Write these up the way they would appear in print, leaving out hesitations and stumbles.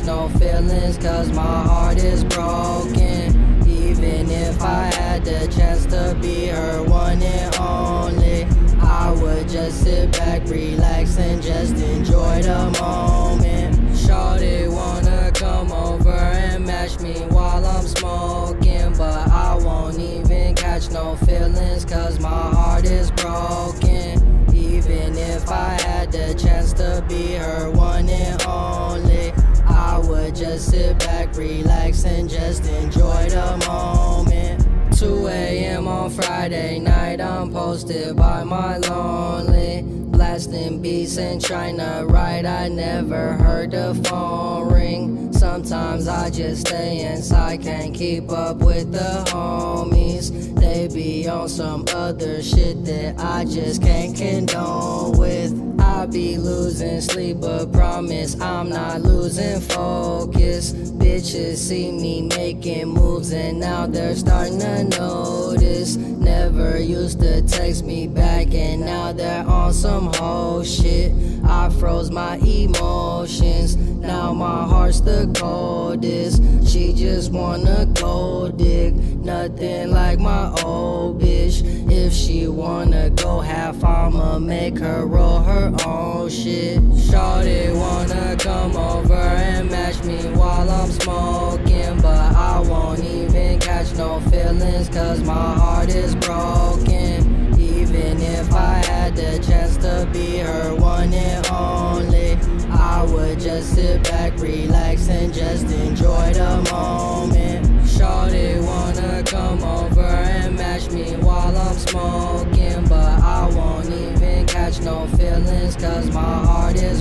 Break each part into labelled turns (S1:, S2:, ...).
S1: no feelings, cause my heart is broken. Even if I had the chance to be her one and only, I would just sit back, relax, and just enjoy the moment. Shawty wanna come over and match me while I'm smoking, but I won't even catch no feelings, cause my heart is broken. Even if I had the chance to be her one and only, I would just sit back, relax, and just enjoy the moment. 2 a.m. on Friday night, I'm posted by my lonely, blasting beats and trying to write. I never heard the phone ring. Sometimes I just stay inside, can't keep up with the homies. They be on some other shit that I just can't condone with. I be losing sleep, but promise I'm not losing focus. Bitches see me making moves and now they're starting to notice. Never used to text me back and now they're on some whole shit. I froze my emotions, now my heart's the coldest. She just wanna go dig, nothing like my old bitch. If she wanna go half, I'ma make her roll her own shit. Shawty wanna come over and match me while I'm smoking, but I won't even catch no feelings, cause my heart is broken. Even if I had the chance to be her one and only, I would just sit back, relax, and just enjoy the moment. Shawty wanna come over and match me while I'm smoking, but I won't even catch no feelings, cause my heart is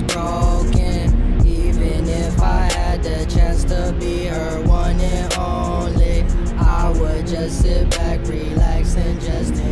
S1: broken. Even if I had the chance to be her one and only, I would just sit back, relax, and just